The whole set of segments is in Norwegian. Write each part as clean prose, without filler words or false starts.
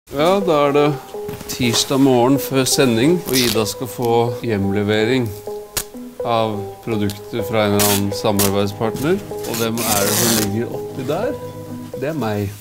Ja, da det tirsdag morgen før sending, og Ida skal få hjemlevering av produkter fra en eller annen samarbeidspartner. Og hvem det som ligger oppi der? Det meg.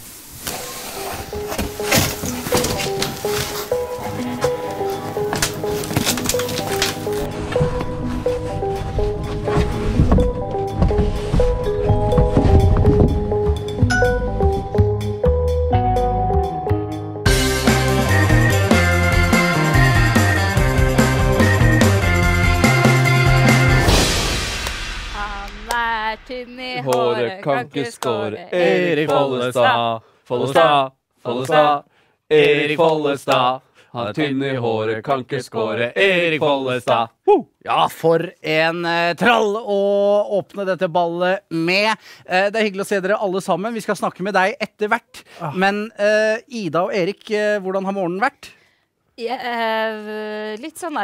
Håret kan ikke skåre. Erik Follestad, Follestad, Follestad. Erik Follestad. Han tynn i håret, kan ikke skåre. Erik Follestad. Ja, for en trall å åpne dette ballet med. Det hyggelig å se dere alle sammen. Vi skal snakke med deg etter hvert. Men Ida og Erik, hvordan har morgenen vært? Litt sånn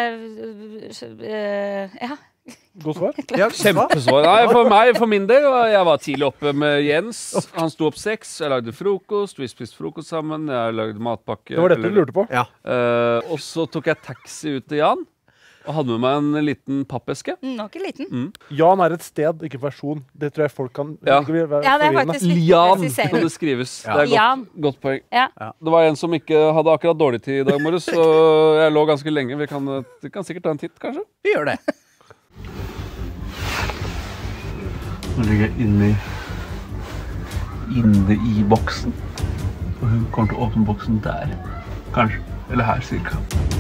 ja. God svar. Ja, Kjempesvar. Nei, for min del, jeg var tidlig oppe med Jens. Han sto opp 6, jeg lagde frokost, vi spiste frokost sammen, jeg lagde matpakke. Det var dette du lurte på? Ja. Og så tok jeg taxi ut til Jan, og hadde med meg en liten pappeske. Nå ikke liten. Jan et sted, ikke person. Det tror jeg folk kan... Ja. Ja, det faktisk litt Jan, presisering. kan det skrives. Ja. Det Jan. Godt poeng. Ja. Det var en som ikke hadde akkurat dårlig tid i dag morges, så jeg lå ganske lenge. Vi kan sikkert ta en titt, kanskje? Vi gjør det. Nå ligger jeg inne i boksen. Og hun kommer til å åpne boksen der. Kanskje. Eller her, cirka.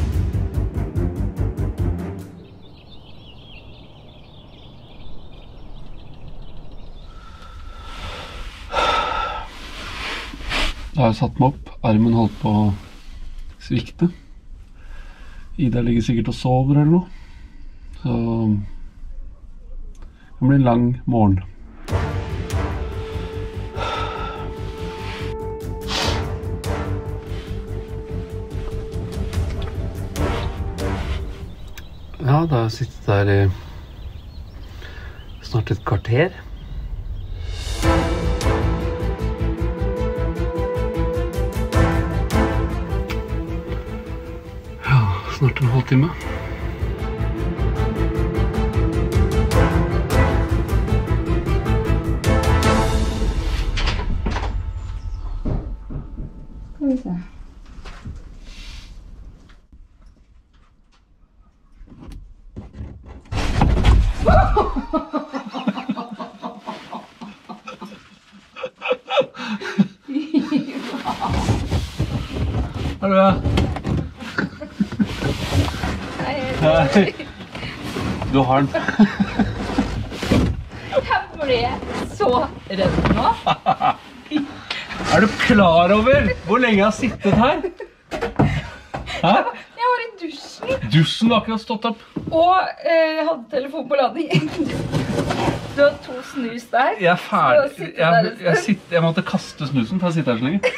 Da har jeg satt meg opp. Armen holdt på å svikte. Ida ligger sikkert og sover eller noe. Så... det blir en lang morgen. Ja, da har jeg sittet der i snart et kvarter. Ja, snart en halvtime. Hallo, ja. Hei. Du har den. Jeg ble så redd nå. Du klar over hvor lenge jeg har sittet her? Hæ? Jeg var i dusjen. Dusjen har akkurat stått opp. Og hadde telefon på lading. Du har 2 snus der. Jeg ferdig. Jeg måtte kaste snusen for å sitte her så lenge.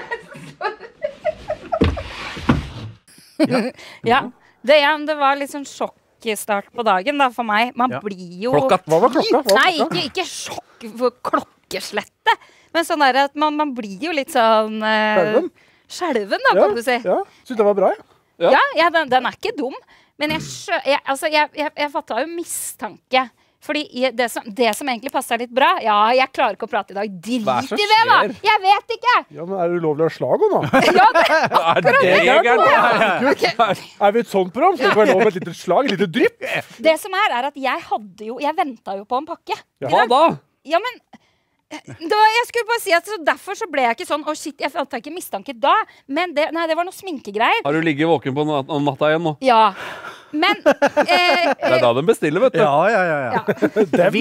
Ja, det var litt sånn sjokkstart på dagen da for meg. Man blir jo... Hva var klokka? Nei, ikke sjokk for klokkeslette. Men sånn at man blir jo litt sånn... Skjelven da, kan du si. Ja, synes det var bra, ja. Ja, den ikke dum. Men jeg fattet jo mistanke. Fordi det som egentlig passet litt bra, jeg klarer ikke å prate i dag. Drit i det da! Jeg vet ikke! Ja, men det ulovlig å slage nå? Ja, det Vi et sånt program? Så det kan være lov med et lite slag, et lite drypp? Det som at jeg ventet jo på en pakke. Hva da? Ja, men jeg skulle bare si at derfor så ble jeg ikke sånn, shit, jeg fant ikke mistanke da, men det var noe sminkegreier. Har du ligget våken på natta igjen nå? Ja, men det da den bestiller, vet du. Ja. Dem?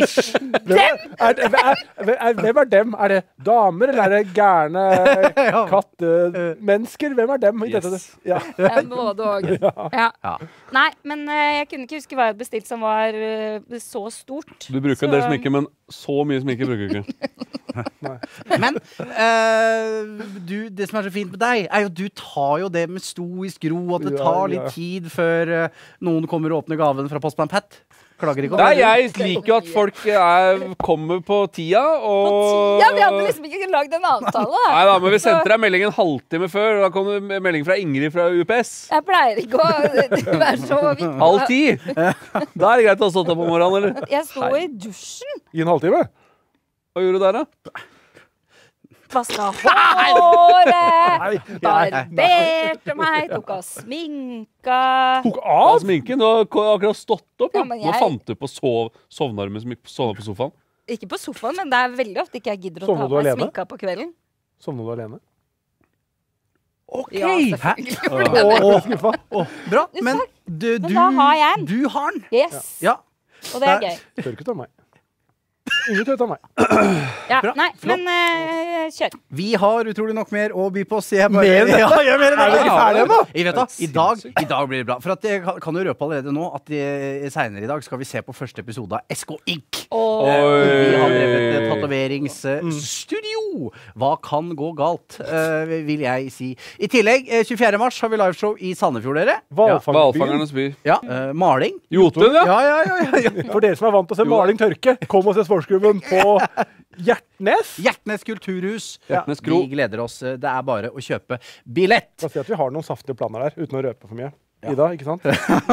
Hvem dem? Det damer, eller det gærne kattemennesker? Hvem dem? Yes. Ja. Både og. Ja. Nei, men jeg kunne ikke huske hva jeg bestilt som var så stort. Du bruker en del sminke, men så mye sminke bruker du ikke. Men det som så fint med deg, jo du tar jo det med stoisk ro, at det tar litt tid før noen kommer og åpner gaven fra Postman Pat. Klager ikke. Nei, jeg liker jo at folk kommer på tida, og... Ja, vi hadde liksom ikke lagd en avtale. Nei da, men vi sendte deg melding en halvtime før, og da kom det melding fra Ingrid fra UPS. Jeg pleier ikke å være så viktig. Halv 10. Da er det greit å ha stått opp om morgenen, eller? Jeg sto i dusjen. I en halvtime? Hva gjorde du der, da? Vaska håret, barberte meg, tok av sminka. Tok Av av? sminken, du har akkurat stått opp. Ja, Ja, men Nå fant du på sovna du på sofaen. Ikke på sofaen, men det er veldig ofte ikke jeg gidder å ta Sovnet du av meg alene? sminka på kvelden. Sovnet du alene? Ok! Ja, Hæ? selvfølgelig. Jeg ble skuffa. Bra, men du da har jeg den. Du har den. Yes. Ja. Og det er gøy. Tør ikke ta meg. Ingen tør ta meg. Ja, Bra, nei, flott. men kjør. Vi har utrolig nok mer å by på. Så jeg bare, Mer enn dette? Ja, jeg mener det. Er vi ikke ferdige ennå? Jeg vet da, I dag blir det bra. For at jeg kan jo røpe allerede nå at senere i dag skal vi se på første episode av SK Inc. Og Vi har drevet tatoveringsstudio. Hva kan gå galt, vil jeg si. I tillegg, 24. mars har vi liveshow i Sandefjord, dere. Hvalfangernes by. Ja, maling. Jotun, ja. Ja. For dere som er vant til å se maling tørke, kom og se sportsklubben på Hjertnes. Hjertnes kulturhus. Hjertnes Kro. Vi gleder oss. Det er bare å kjøpe billett. La oss si at vi har noen saftige planer der, uten å røpe for mye. Ida, ikke sant?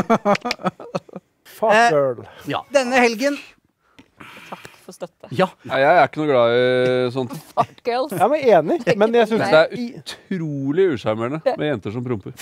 Fuck girl. Ja. Denne helgen takk for støtte. Ja. Nei, jeg er ikke noe glad i sånt. Fuck girls. Jeg er enig, men jeg synes Det er utrolig usjarmerende med jenter som promper.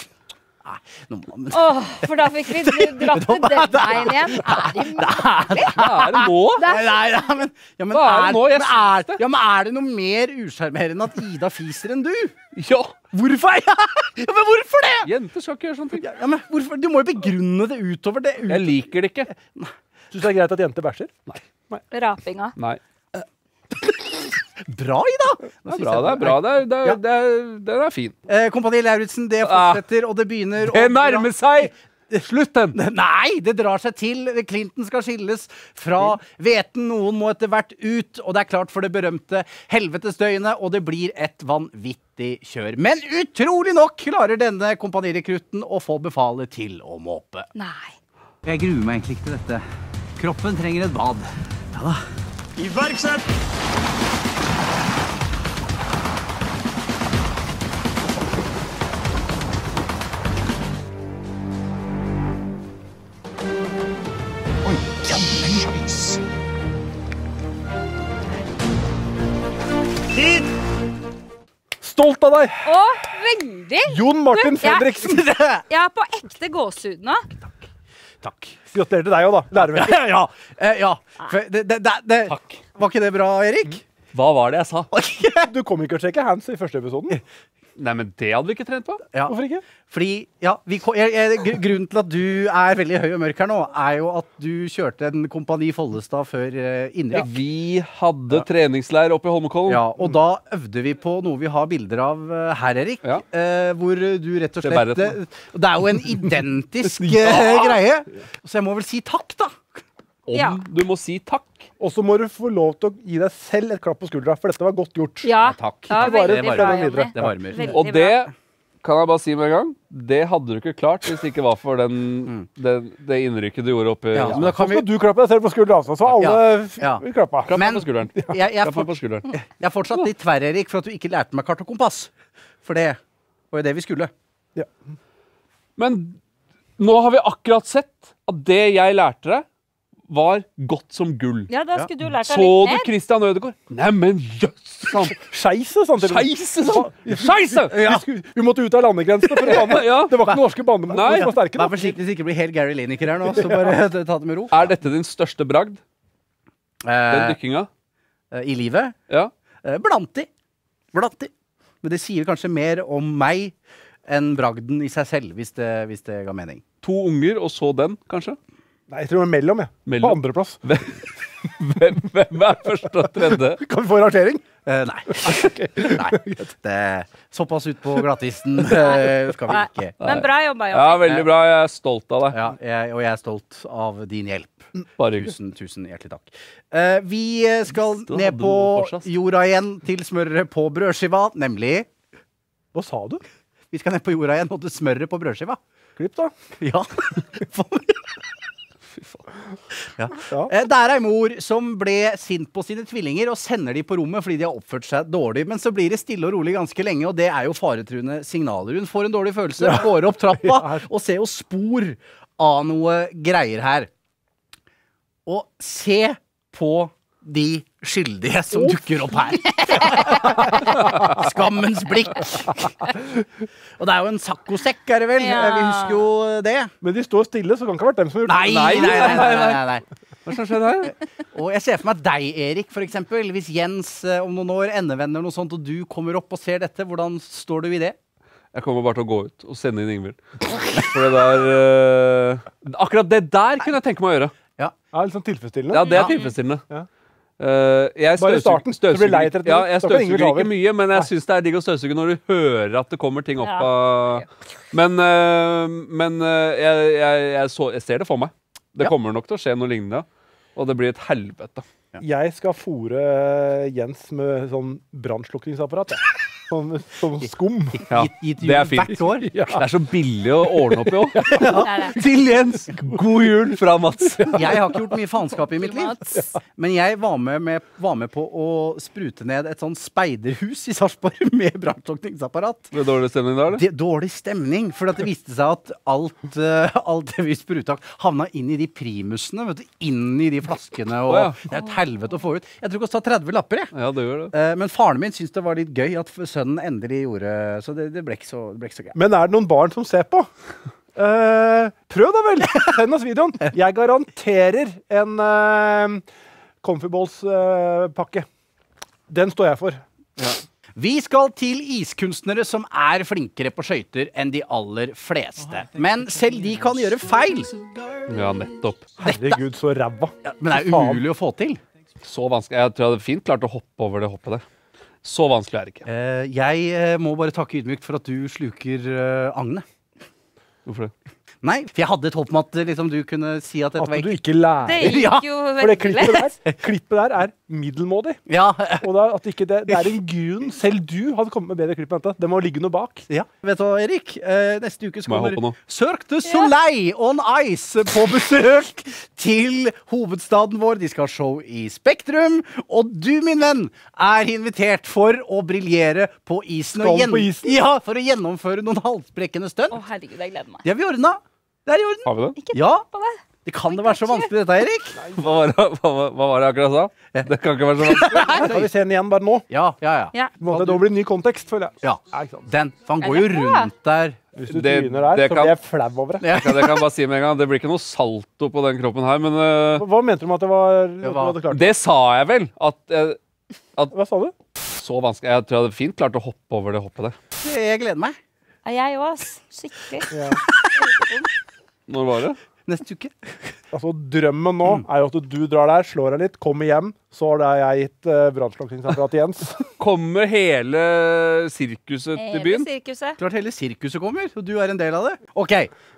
For da fikk vi dratt det den veien igjen. Er det mulig? Hva er det nå? Men Hva er det nå? Jeg synes det. er det noe mer usjarmerende at Ida fiser enn du? Ja, Hvorfor? Ja, men hvorfor det? jenter skal ikke gjøre sånne ting. Ja, men hvorfor? Du må jo begrunne det utover det. Jeg liker det ikke. Synes det er greit at jenter bæsjer? Rapinga. Nei. Bra, Ida! Det er bra. Den er fin. Kompani Lauritzen, det fortsetter, og det begynner Det nærmer seg slutten. Nei, det drar seg til. Clinton skal skilles fra hveten. Noen må etter hvert ut, og det er klart for det berømte helvetesdøgnet, og det blir et vanvittig kjør. Men utrolig nok klarer denne kompanirekrutten å få befalet til å måpe. Nei. Jeg gruer meg egentlig ikke til dette. Kroppen trenger et bad. Ja da. Iverksett! Tid! Stolt av deg! Å, veldig! Jon Martin Du, jeg- Fredriksen! Jeg har på ekte gåsehud nå. Takk. Gratulerer til deg også, da. Lærevenn. Ja. Takk. Var ikke det bra, Erik? Hva var det jeg sa? Du kom ikke og sjekke hands i første episoden. Nei, men det hadde vi ikke trent på. Ja. Hvorfor ikke? Fordi, grunnen til at du er veldig høy og mørk her nå, er jo at du kjørte en Kompani Follestad før innrykk. Vi hadde treningsleir oppe i Holmenkollen. Ja, og da øvde vi på noe vi har bilder av her, Erik. Ja. Hvor du rett og Se slett Berretsen. Det er jo en identisk greie. Så jeg må vel si takk, da. Ja. Du må si takk. Og så må du få lov til å gi deg selv et klapp på skuldra, for dette var godt gjort. Ja, takk. Ja, Ikke bare veldig send bra, den videre. Jonny. Det varmer. Veldig Og det bra. kan jeg bare si med en gang. Det hadde du ikke klart hvis det ikke var for det innrykket du gjorde oppe. Ja, men da Så kan vi skal du klappe deg selv på skuldra, altså. Så alle Ja. vil klappe. Klapp meg Men- på skulderen. jeg Klapp meg på skulderen. er fortsatt litt tverr, Erik, for at du ikke lærte meg kart og kompass. For det var jo det vi skulle. Men nå har vi akkurat sett at det jeg lærte deg, var godt som gull. Ja, da skulle du lært deg Så litt du mer. Christian Ødegaard? Neimen, jøss! Scheisse, samtidig. Scheisse! Scheisse! Vi måtte ut av landegrensene for å banne. Ja. Det var ikke norske bandemål Nei. som var sterke. Vær Da. forsiktig så det ikke blir helt Gary Lineker her nå. Så bare ta det med ro. Er dette din største bragd? Den dykkinga? I livet? Ja. Blant de. Men det sier kanskje mer om meg enn bragden i seg selv, hvis det ga mening. 2 unger, og så den, kanskje? Nei, jeg tror det var mellom, jeg. Mellom? På andreplass. Hvem er første og tredje? Kan vi få rangering? Nei. Såpass ut på glattisen skal vi Nei. ikke. Men bra jobba, Ja, Jonny. veldig bra. Jeg er stolt av deg. Ja, og jeg er stolt av din hjelp. Bare hyggelig. Tusen hjertelig takk. Vi skal Da ned hadde du på noe for seg. jorda igjen til smøret på brødskiva, nemlig Hva sa du? Vi skal ned på jorda igjen og til smøret på brødskiva. Klipp, da. Ja. Fy faen. Det er ei mor som ble sint på sine tvillinger og sender de på rommet fordi de har oppført seg dårlig. Men så blir det stille og rolig ganske lenge, og det er jo faretruende signaler. Hun får en dårlig følelse, går opp trappa og ser jo spor av noe greier her. Og se på de skyldige som dukker opp her. Skammens blikk. Og det er jo en saccosekk, er det vel? Ja. Vi husker jo det. Men de står stille, så kan det ikke ha vært dem som har gjort Nei. Hva som skjedde her? Og jeg ser for meg deg, Erik, for eksempel. Hvis Jens om noen år endevender noe sånt, og du kommer opp og ser dette, hvordan står du i det? Jeg kommer bare til å gå ut og sende inn Ingvild. For det der akkurat det der kunne jeg tenke meg å gjøre. Ja, litt sånn tilfredsstillende. Ja, det er tilfredsstillende. Ja. Jeg Bare i starten, så blir det lei etter et ja, minutt. jeg Da kan Ingvild støvsuger ta ikke over. mye, men jeg synes det er digg å støvsuge når du hører at det kommer ting opp av... Men jeg ser det for meg. Det kommer nok til å skje noe lignende, og det blir et helvete. Jeg skal fôre Jens med sånn brannslukningsapparat. Ja. Sånn skum. Ja, Gitt det er fint. hvert år. Det er så billig å ordne opp i også. Det er det. Til Jens, god jul fra Mats. Jeg har ikke gjort mye faenskap i mitt liv. Mats. Men jeg var med på å sprute ned et sånn speiderhus i Sarpsborg med brannslukningsapparat. Ble det dårlig stemning da, eller? Dårlig stemning, for det viste seg at alt det vi spruta havna inn i de primusene, vet du, inn i de flaskene, og det er et helvete å få ut. Jeg tror det kostet 30 lapper, jeg. Ja, det gjør det. Men faren min syntes det var litt gøy at sønnen endelig gjorde, så det ble ikke så gøy. Men er det noen barn som ser på? Prøv da vel! Send oss videoen. Jeg garanterer en Comfy Balls-pakke. Den står jeg for. Vi skal til iskunstnere som er flinkere på skøyter enn de aller fleste. Men selv de kan gjøre feil. Ja, nettopp. Herregud, så ræva. Men det er umulig å få til. Så vanskelig. Jeg tror jeg hadde fint klart å hoppe over det hoppet der. Så vanskelig er det ikke. Jeg må bare takke ydmykt for at du sluker agnet. Hvorfor det? Nei, for jeg hadde et håp om at liksom, du kunne si at dette At var du ikke... ikke lærer. Det Ja, gikk jo For det veldig lett. klippet der er middelmådig. Ja, Og det er en grunn. Selv du hadde kommet med bedre klipp enn dette. Det må ligge noe bak. ja. Vet du hva, Erik? Neste uke så Må jeg kommer hoppe nå? Cirque du Soleil on Ice på besøk til hovedstaden vår. De skal ha show i Spektrum. Og du, min venn, er invitert for å briljere på isen. Skal på isen? Ja, for å gjennomføre noen halsbrekkende stunt. Å, herregud, jeg gleder meg. Det har vi ordna. Det er i orden. Har vi det? Ikke Ja. på det. Det kan det være så vanskelig dette, Erik? Hva var det jeg akkurat sa? Det kan ikke være så vanskelig. Skal vi se den igjen bare nå? Ja. Ja. På en måte, da blir det ny kontekst, føler jeg. Ja. Ikke sant? Den, for han går jo rundt der. Hvis du Det- tryner der, det så kan- blir jeg flau over det. Det kan jeg bare si med en gang. Det blir ikke noe salto på den kroppen her, men Hva mente du med at det var at du hadde klart det? det sa jeg vel. Hva sa du? Så vanskelig. Jeg tror jeg hadde fint klart å hoppe over det hoppet der. Jeg gleder meg. Ja, jeg òg, ass. Skikkelig. Når var det? Neste uke. Altså, drømmen nå er jo at du drar der, slår deg litt, kommer hjem, så har jeg gitt brannslukningsapparat til Jens. Kommer hele sirkuset til Hele byen? sirkuset. Klart hele sirkuset kommer, og du er en del av det. Ok,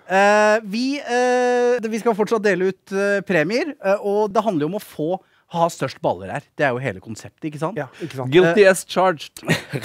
vi skal fortsatt dele ut premier, og det handler jo om å ha størst baller her. Det er jo hele konseptet, ikke sant? Ja, ikke sant? Guilty as charged.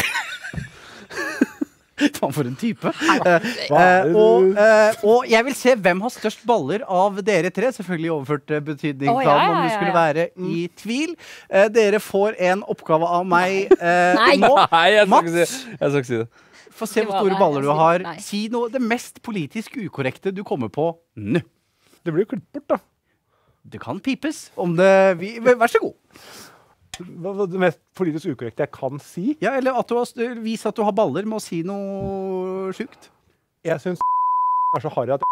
Faen for en type. Hva er det Og jeg vil se hvem har størst baller av dere tre. Selvfølgelig i overført betydning, Å, ja, om du ja, skulle ja. være i tvil. Dere får en oppgave av meg Nei. nå. Nei, jeg skal ikke Mats, si, jeg skal ikke si det. få se hvor store baller du har. Si noe det mest politisk ukorrekte du kommer på nå. Det blir jo klippet bort, da. Det kan pipes om det vær så god. Hva var det mest politisk ukorrekte jeg kan si? Ja, eller at du har vis at du har baller med å si noe sjukt. Jeg syns er så harry at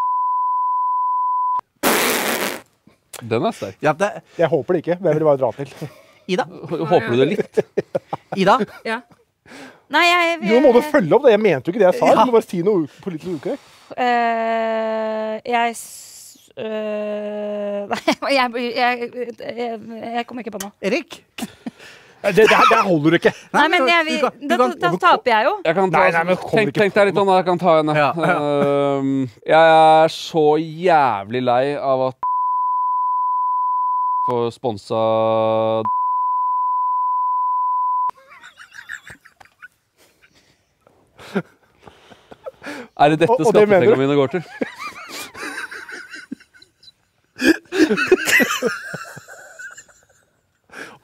Den er sterk. Ja, jeg håper det ikke, men jeg vil bare dra til. Ida? Håper du det litt? Ida? Ja. Nei, Jo, må du følge opp det. Jeg mente jo ikke det jeg sa. Ja. Du må bare si noe politisk ukorrekt. Nei, jeg kommer ikke på noe. Erik? Det holder ikke. Nei, men da taper jeg jo. Jeg kan ta, Nei, men kommer ikke tenk deg litt om, jeg kan ta henne. Ja. Jeg er så jævlig lei av at får sponsa Er det dette Og det mener du? skattepengene mine går til?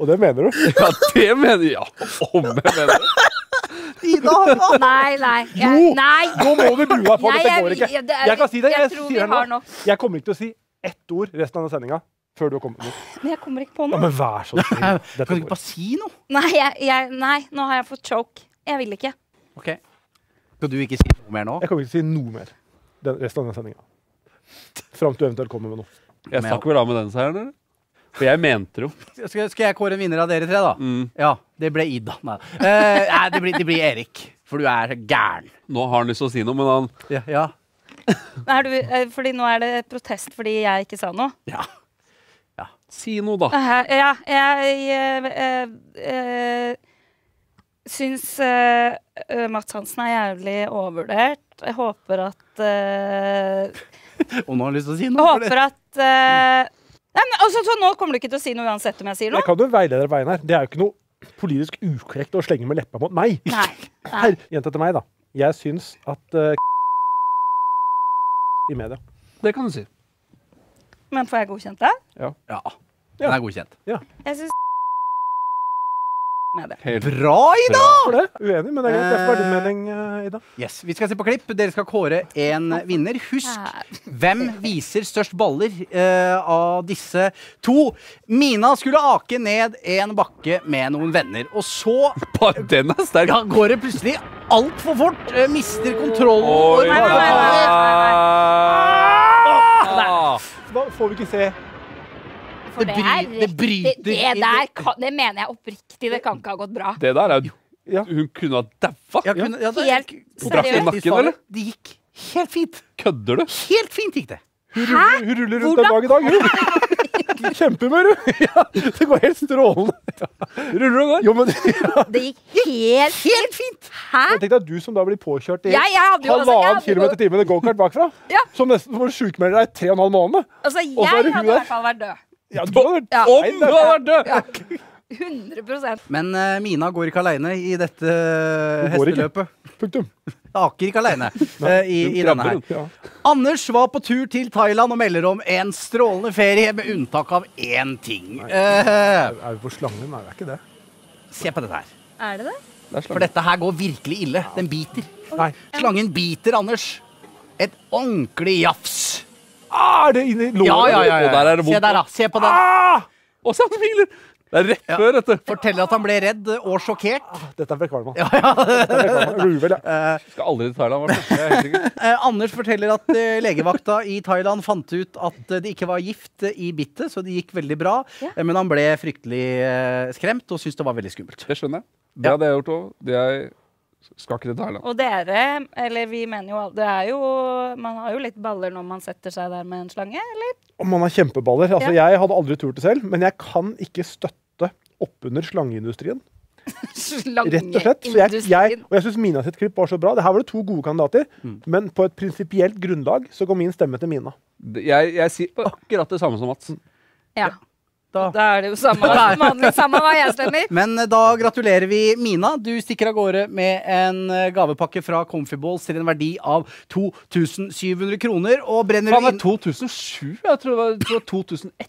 Og det mener du? Ja, det mener jeg. Ja, om jeg mener det. Ida! Nei. Nei. Nå må du bue deg på, Nei, dette går ikke. Jeg kan si det, jeg tror vi sier har nå. nok. Jeg kommer ikke til å si ett ord resten av denne sendinga før du har kommet med noe. Men jeg kommer ikke på Ja, noe. men vær så snill. Kan Dette du ikke går. bare si noe? Nei, nå har jeg fått choke. Jeg vil ikke. Ok. Skal du ikke si noe mer nå? Jeg kommer ikke til å si noe mer resten av denne sendinga. Fram til du eventuelt kommer med noe. Jeg stakk vel av med den seieren, eller? For jeg mente det jo. Skal jeg kåre en vinner av dere tre, da? Ja, det ble Ida. Nei, det blir Erik. For du er gæren. Nå har han lyst til å si noe, men han Ja. Fordi nå er det protest fordi jeg ikke sa noe. Ja. Si noe, da. Jeg syns Mats Hansen er jævlig overvurdert. Jeg håper at Og nå har jeg lyst til å si Jeg noe. håper at nei, men, altså, så nå kommer du ikke til å si noe uansett om jeg sier Jeg noe? kan jo veilede deg veien her. Det er jo ikke noe politisk ukorrekt å slenge med leppa mot meg. Nei. Her, jenta til meg, da. Jeg syns at i media. Det kan du si. Men får jeg godkjent det? Ja. Den er godkjent. Jeg syns med det. Helt Bra, Ida! For det. Uenig, men det er greit. Det får være din mening, Ida. Yes, Vi skal se på klipp. Dere skal kåre en vinner. Husk, hvem viser størst baller av disse to? Mina skulle ake ned en bakke med noen venner, og så Den er sterk. går det plutselig altfor fort. Mister kontrollen. Oi, Nei, nei, Da får vi ikke se. For Det det, er det bryter det i- der det mener jeg oppriktig. Det kan ikke ha gått bra. Det der er jo Ja. Hun kunne ha daua. Ja, det- Helt Hun traff i seriøst. nakken, eller? Det gikk helt fint. Kødder du? Helt fint gikk det. Hun ruller rundt en dag i dag, hun. Kjempehumør, hun. Ja, det går helt strålende. Ruller du der? Jo, men Det gikk helt fint. Hæ? jeg tenkte at du som da blir påkjørt i Jeg hadde jo altså, jeg halvannen hadde kilometer i timen i gokart bakfra, Ja. som nesten får sjukmelder deg i 3,5 måneder. Altså, Og så er jeg det hun hadde i der. hvert fall vært død. Ja, du hadde Ja. Om du hadde vært død! 100%. Men Mina går ikke aleine i dette går ikke. hesteløpet. Punktum. Aker ikke aleine i denne her. Ja. Anders var på tur til Thailand og melder om en strålende ferie, med unntak av én ting. Er vi på slangen? Nei, det er ikke det. Se på dette her. Er det det? For dette her går virkelig ille. Den biter. Nei. Slangen biter, Anders. Et ordentlig jafs. Er det inni låret? Ja. Og der er det Se vondt. der, da. Se på den. Og så smiler! Det er rett før, vet du. Forteller at han ble redd og sjokkert. Dette er Kvalma. Ja, Ruvel, ja. Skal aldri til Thailand, hvertfall. Det er helt sikkert. Anders forteller at legevakta i Thailand fant ut at det ikke var gift i bittet, så det gikk veldig bra. Ja. Men han ble fryktelig skremt og syntes det var veldig skummelt. Det skjønner jeg. Det hadde jeg gjort òg. Jeg skal ikke til Thailand. Og dere, eller vi mener jo det er jo Man har jo litt baller når man setter seg der med en slange, eller? Om man har kjempeballer. Altså, Jeg hadde aldri turt det selv, men jeg kan ikke støtte oppunder slangeindustrien. Rett og slett. Så og jeg syns Mina sitt klipp var så bra. Det her var det to gode kandidater, men på et prinsipielt grunnlag så går min stemme til Mina. Jeg sier akkurat det samme som Mats. Ja. Da. Da er det jo samme hva jeg stemmer. Men da gratulerer vi Mina. Du stikker av gårde med en gavepakke fra Comfyballs til en verdi av 2700 kroner. Og brenner Faen, du det er 2007? Jeg tror det var 2001.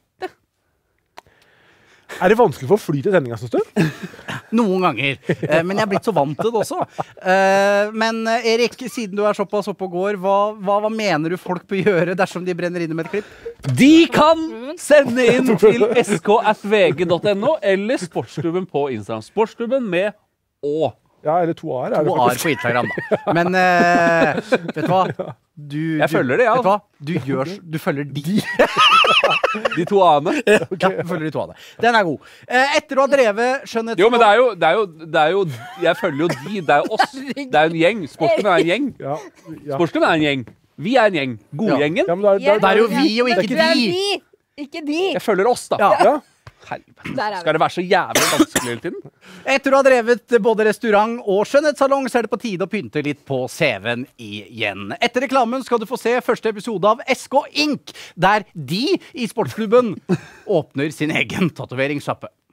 Er det vanskelig for å fly til sendinga, syns du? noen ganger. Men jeg er blitt så vant til det også. Men Erik, siden du er såpass oppe og går, hva mener du folk bør gjøre dersom de brenner inne med et klipp? De kan sende inn til sk@vg.no eller Sportsklubben på Instagram. Sportsklubben med Å. Ja, eller 2 A-er. er det To A-er faktisk. på Instagram, da. Men vet du hva? Jeg følger det, ja. Vet du hva? Du følger de. De 2 A-ene. Ja, du følger de 2 A-ene. Den er god. Etter å ha drevet skjønnhets... Jo, men det er jo Jeg følger jo de. Det er jo oss. Det er en gjeng. Sportsklubben er en gjeng. Ja, ja. Sportsklubben er en gjeng. Vi er en gjeng. Godgjengen. Ja, men det Det er jo vi og ikke Du er de. vi, ikke de. Jeg følger oss, da. ja. Helvete. Der er vi. Skal det være så jævlig vanskelig hele tiden? Etter å ha drevet både restaurant og skjønnhetssalong, så er det på tide å pynte litt på CV-en igjen. Etter reklamen skal du få se første episode av SK Inc., der de i sportsklubben åpner sin egen tatoveringssjappe.